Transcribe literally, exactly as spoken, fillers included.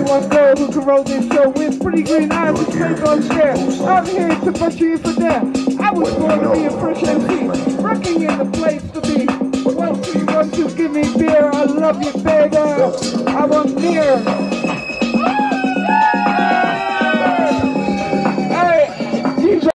one girl who can roll this show with pretty green eyes and straight on share. I'm here to put you for that. I was born to be a fresh M C, rocking in the place to be. Well, you want to give me beer? I love you, baby. I want beer.